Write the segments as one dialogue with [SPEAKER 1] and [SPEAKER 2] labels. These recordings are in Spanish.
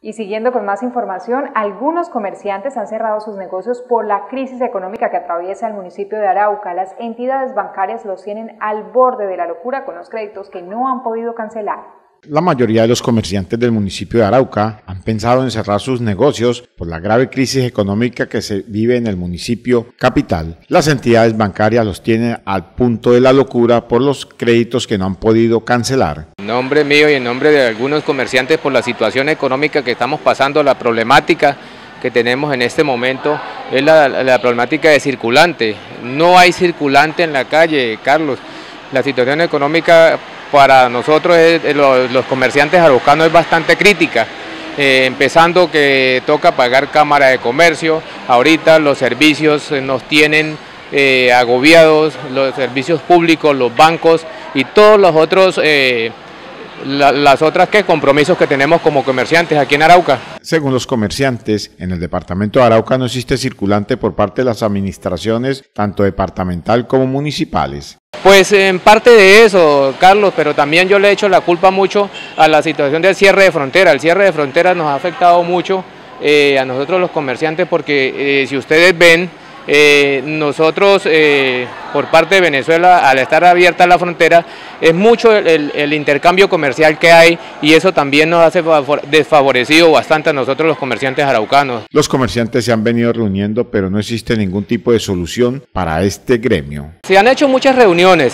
[SPEAKER 1] Y siguiendo con más información, algunos comerciantes han cerrado sus negocios por la crisis económica que atraviesa el municipio de Arauca. Las entidades bancarias los tienen al borde de la locura con los créditos que no han podido cancelar.
[SPEAKER 2] La mayoría de los comerciantes del municipio de Arauca han pensado en cerrar sus negocios por la grave crisis económica que se vive en el municipio capital. Las entidades bancarias los tienen al punto de la locura por los créditos que no han podido cancelar.
[SPEAKER 3] En nombre mío y en nombre de algunos comerciantes, por la situación económica que estamos pasando, la problemática que tenemos en este momento es la problemática de circulante. No hay circulante en la calle, Carlos. La situación económica para nosotros, los comerciantes araucanos, es bastante crítica, empezando que toca pagar cámara de comercio. Ahorita los servicios nos tienen agobiados, los servicios públicos, los bancos y todos los otros las otras compromisos que tenemos como comerciantes aquí en Arauca.
[SPEAKER 2] Según los comerciantes, en el departamento de Arauca no existe circulante por parte de las administraciones, tanto departamental como municipales.
[SPEAKER 3] Pues en parte de eso, Carlos, pero también yo le echo la culpa mucho a la situación del cierre de frontera. El cierre de fronteras nos ha afectado mucho a nosotros los comerciantes porque si ustedes ven, nosotros por parte de Venezuela, al estar abierta la frontera, es mucho el intercambio comercial que hay y eso también nos hace desfavorecido bastante a nosotros los comerciantes araucanos.
[SPEAKER 2] Los comerciantes se han venido reuniendo, pero no existe ningún tipo de solución para este gremio.
[SPEAKER 3] Se han hecho muchas reuniones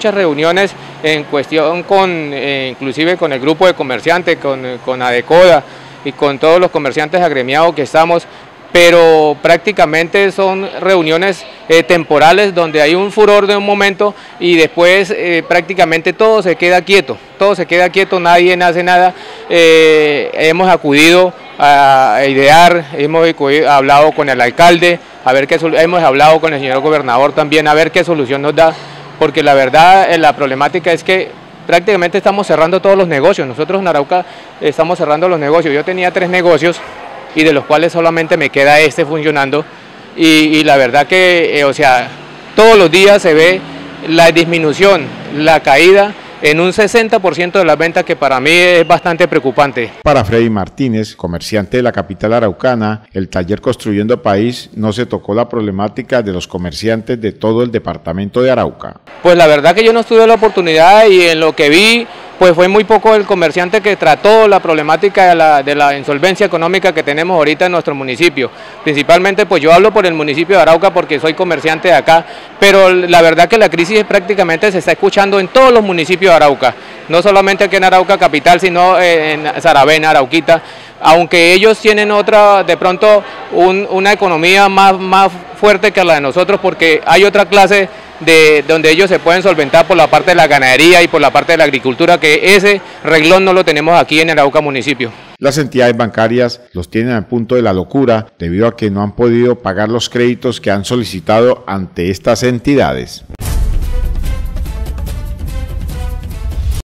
[SPEAKER 3] en cuestión inclusive con el grupo de comerciantes, con Adecoda y con todos los comerciantes agremiados que estamos, pero prácticamente son reuniones temporales donde hay un furor de un momento y después prácticamente todo se queda quieto, nadie hace nada. Hemos acudido a idear, hemos hablado con el alcalde, hemos hablado con el señor gobernador también, a ver qué solución nos da, porque la verdad la problemática es que prácticamente estamos cerrando todos los negocios. Nosotros en Arauca estamos cerrando los negocios. Yo tenía 3 negocios y de los cuales solamente me queda este funcionando y la verdad que, todos los días se ve la disminución, la caída en un 60% de las ventas, que para mí es bastante preocupante.
[SPEAKER 2] Para Freddy Martínez, comerciante de la capital araucana, el taller Construyendo País no se tocó la problemática de los comerciantes de todo el departamento de Arauca.
[SPEAKER 3] Pues la verdad que yo no tuve la oportunidad y en lo que vi, pues fue muy poco el comerciante que trató la problemática de la insolvencia económica que tenemos ahorita en nuestro municipio. Principalmente pues yo hablo por el municipio de Arauca porque soy comerciante de acá, pero la verdad que la crisis prácticamente se está escuchando en todos los municipios de Arauca, no solamente aquí en Arauca capital, sino en Saravena, Arauquita, aunque ellos tienen de pronto una economía más fuerte que la de nosotros, porque hay otra clase donde ellos se pueden solventar por la parte de la ganadería y por la parte de la agricultura, que ese renglón no lo tenemos aquí en el Arauca municipio.
[SPEAKER 2] Las entidades bancarias los tienen al punto de la locura debido a que no han podido pagar los créditos que han solicitado ante estas entidades.